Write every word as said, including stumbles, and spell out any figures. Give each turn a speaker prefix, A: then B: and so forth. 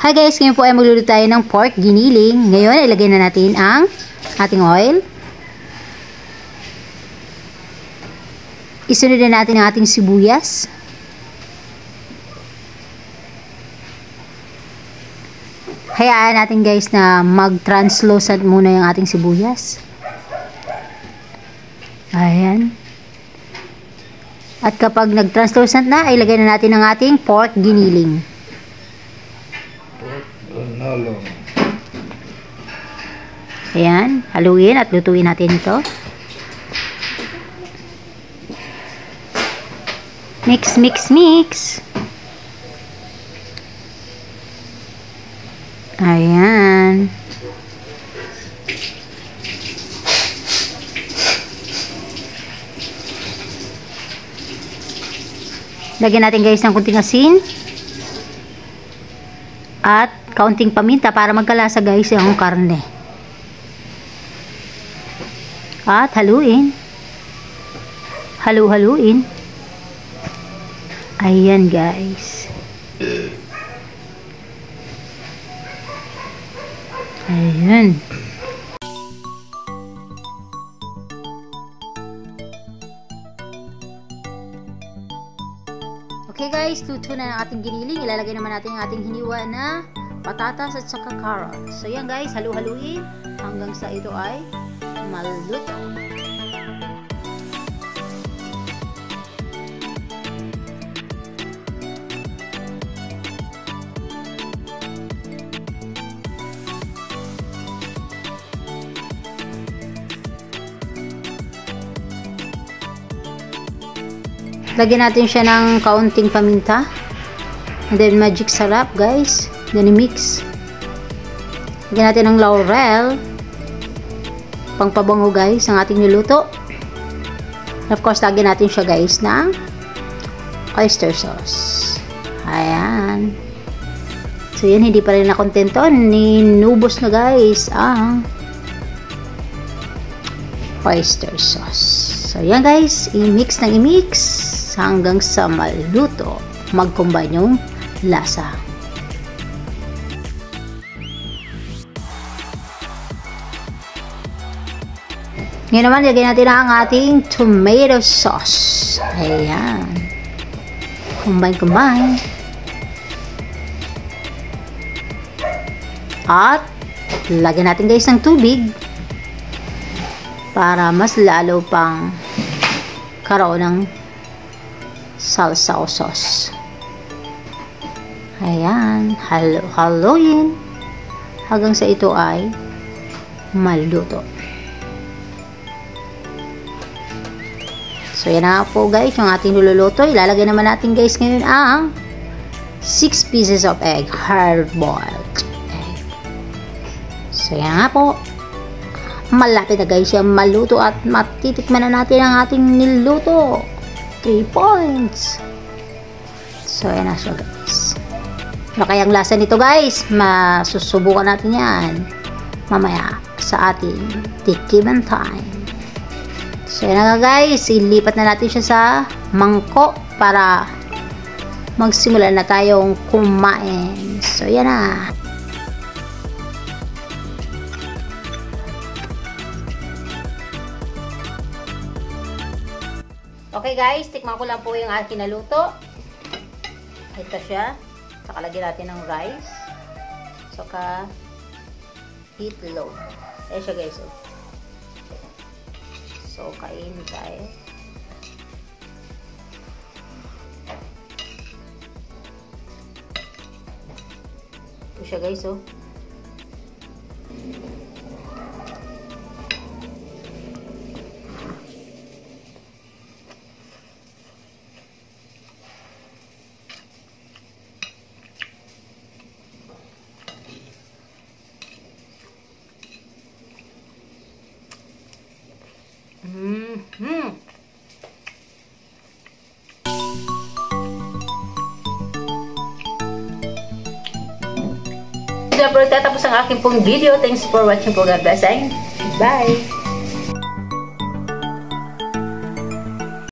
A: Hi guys, ngayon po ay magluluto tayo ng pork giniling. Ngayon, ilagay na natin ang ating oil. Isunod na natin ang ating sibuyas. Hayaan natin guys na mag-translucent muna yung ating sibuyas. Ayan. At kapag nag-translucent na, ay ilagay na natin ang ating pork giniling. Ayan, haluin at lutuin natin ito. Mix, mix, mix. Ayan. Lagyan natin guys ng kunting asin. At kaunting paminta para magkalasa guys yung karne. At haluin. Halu-haluin. Ayan guys. Ayan. Okay guys, luto na ang ating giniling. Ilalagay naman natin ang ating hiniwa na patatas at saka carrots. So yan guys, halu-haluin hanggang sa ito ay maluto. Lagyan natin siya ng kaunting paminta. And then magic sarap guys. Then i-mix. Lagyan natin ng laurel. Pangpabango guys ang ating niluto. And of course, lagyan natin siya guys ng oyster sauce. Ayan. So yan, hindi pa rin nakontento. Ninubos na guys ang oyster sauce. So yan guys, i-mix ng i-mix hanggang sa maluto. Mag-combine yung lasa. Ngayon naman, lagyan natin ang ating tomato sauce. Ayan. Combine, combine. At, lagyan natin guys ng tubig para mas lalo pang karoon ng salsa o sauce. Ayan. Halo, haluin hanggang sa ito ay maluto. So, yan na po guys, yung ating niluluto. Ilalagay naman natin guys ngayon ang six pieces of egg, hard-boiled egg. So, yan nga po. Malapit na guys yung maluto at matitikman na natin ang ating niluto. three points. So, yan na siya guys. Ano kayang lasa nito guys? Masusubukan natin yan mamaya sa ating tikiman time. So, yan na guys. Ilipat na natin siya sa mangkok para magsimula na tayong kumain. So, yan na. Okay guys, tikman ko lang po yung aking naluto. Ito siya. Saka lagyan natin ng rice. Saka itlog. Ayan siya guys. Oh. So, kain tayo. Ito siya guys, oh. Mm-hmm. Ito na po tatapos ang aking pong video. Thanks for watching po. God bless. Bye!